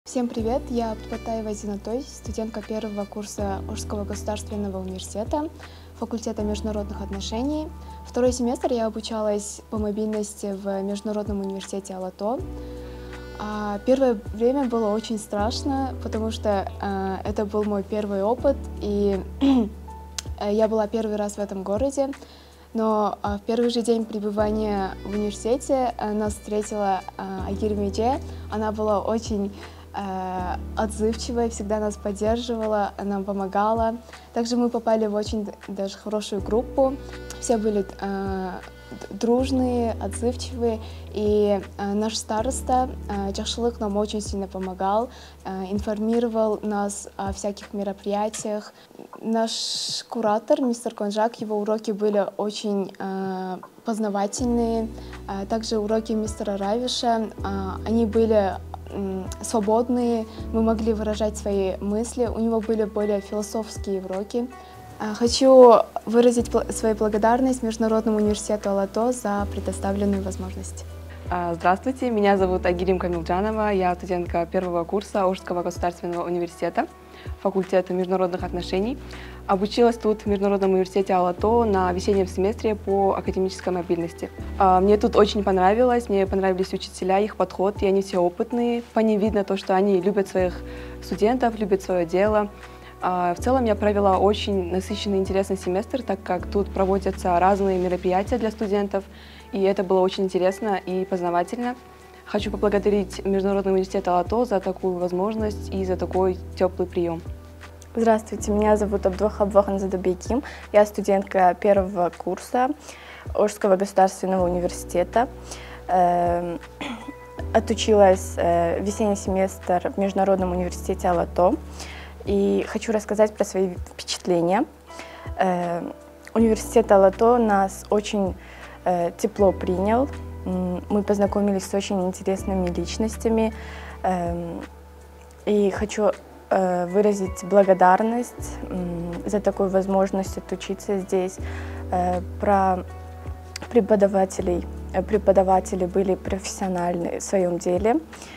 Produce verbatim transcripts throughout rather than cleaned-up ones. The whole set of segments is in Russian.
Всем привет! Я Абдбатаева Зинатой, студентка первого курса Ошского государственного университета, факультета международных отношений. Второй семестр я обучалась по мобильности в Международном университете Алато. Первое время было очень страшно, потому что это был мой первый опыт, и я была первый раз в этом городе. Но в первый же день пребывания в университете нас встретила Айгир Меде. Она была очень отзывчивая, всегда нас поддерживала, нам помогала. Также мы попали в очень даже хорошую группу. Все были э, дружные, отзывчивые. И э, наш староста э, Чахшылык нам очень сильно помогал, э, информировал нас о всяких мероприятиях. Наш куратор, мистер Конжак, его уроки были очень э, познавательные. Э, также уроки мистера Равиша, э, они были свободные, мы могли выражать свои мысли, у него были более философские уроки. Хочу выразить свою благодарность Международному университету Алато за предоставленную возможность. Здравствуйте, меня зовут Агирим Камилджанова, я студентка первого курса Ошского государственного университета, факультета международных отношений. Обучилась тут в Международном университете Алато на весеннем семестре по академической мобильности. Мне тут очень понравилось, мне понравились учителя, их подход, и они все опытные. По ним видно то, что они любят своих студентов, любят свое дело. В целом я провела очень насыщенный, интересный семестр, так как тут проводятся разные мероприятия для студентов, и это было очень интересно и познавательно. Хочу поблагодарить Международный университет Алато за такую возможность и за такой теплый прием. Здравствуйте, меня зовут Абдулхаб Задубеким, я студентка первого курса Ошского государственного университета. Отучилась весенний семестр в Международном университете Алато. И хочу рассказать про свои впечатления. Университет Алато нас очень тепло принял. Мы познакомились с очень интересными личностями. И хочу выразить благодарность за такую возможность отучиться здесь. Про преподавателей. Преподаватели были профессиональны в своем деле.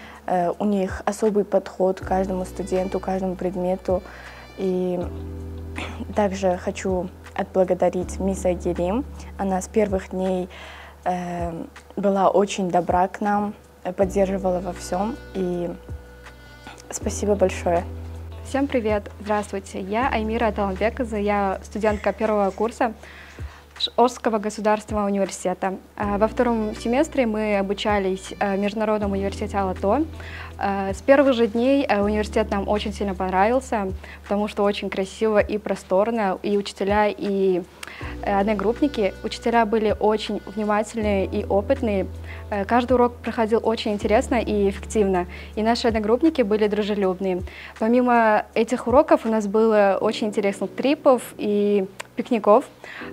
У них особый подход к каждому студенту, каждому предмету. И также хочу отблагодарить мисс Айгирим. Она с первых дней э, была очень добра к нам, поддерживала во всем. И спасибо большое. Всем привет! Здравствуйте! Я Аймира Аталанбековна, я студентка первого курса Ошского государственного университета. Во втором семестре мы обучались в Международном университете Алато. С первых же дней университет нам очень сильно понравился, потому что очень красиво и просторно, и учителя, и одногруппники. Учителя были очень внимательные и опытные. Каждый урок проходил очень интересно и эффективно, и наши одногруппники были дружелюбные. Помимо этих уроков у нас было очень интересных трипов и пикников,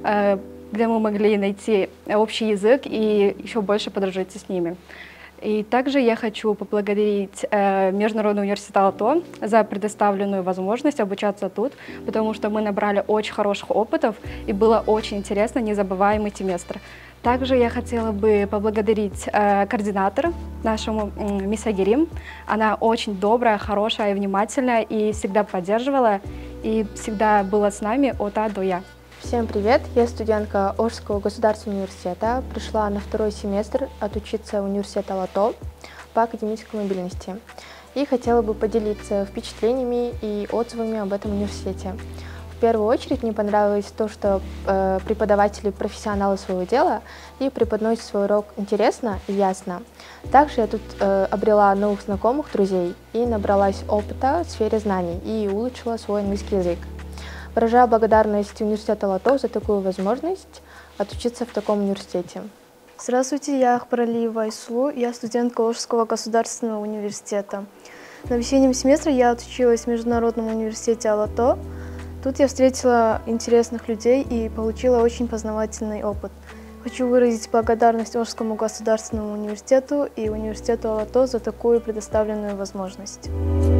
где мы могли найти общий язык и еще больше подружиться с ними. И также я хочу поблагодарить Международный университет Алато за предоставленную возможность обучаться тут, потому что мы набрали очень хороших опытов, и было очень интересно, незабываемый семестр. Также я хотела бы поблагодарить э, координатора нашему э, мисс Айгирим. Она очень добрая, хорошая и внимательная, и всегда поддерживала, и всегда была с нами от А до Я. Всем привет! Я студентка Ошского государственного университета. Пришла на второй семестр отучиться в университет Алато по академической мобильности. И хотела бы поделиться впечатлениями и отзывами об этом университете. В первую очередь мне понравилось то, что э, преподаватели профессионалы своего дела и преподносят свой урок интересно и ясно. Также я тут э, обрела новых знакомых, друзей и набралась опыта в сфере знаний и улучшила свой английский язык. Выражаю благодарность университету Алато за такую возможность отучиться в таком университете. Здравствуйте, я Ахпаралиева Айсулу, я студентка Ошского государственного университета. На весеннем семестре я отучилась в Международном университете Алато. Тут я встретила интересных людей и получила очень познавательный опыт. Хочу выразить благодарность Ошскому государственному университету и университету Алато за такую предоставленную возможность.